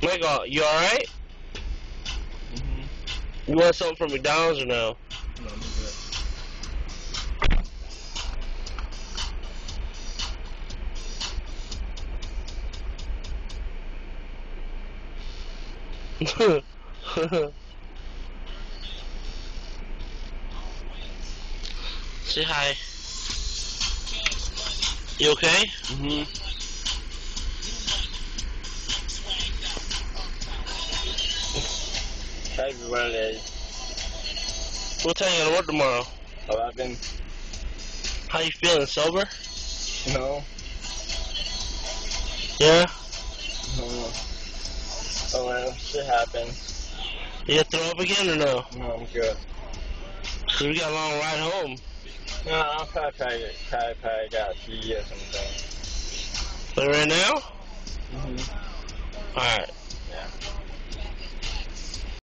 Michael, you alright? You want something from McDonald's or no? No, I'm good. Say hi. You okay? Happy Monday. What time you gonna work tomorrow? 11. How you feeling? Sober? No. Yeah? No. Oh well, shit happens. You gonna throw up again or no? No, I'm good. So we got a long ride home. No, I'll probably got pee or something. But right now? Mm-hmm. Alright.